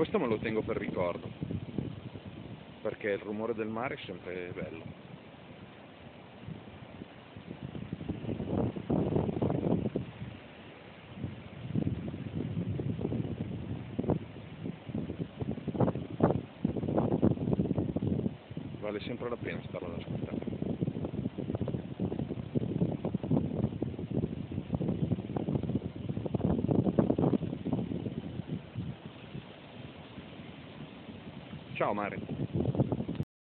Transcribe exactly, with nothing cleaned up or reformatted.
Questo me lo tengo per ricordo, perché il rumore del mare è sempre bello. Vale sempre la pena starlo ad ascoltare. Ciao mare.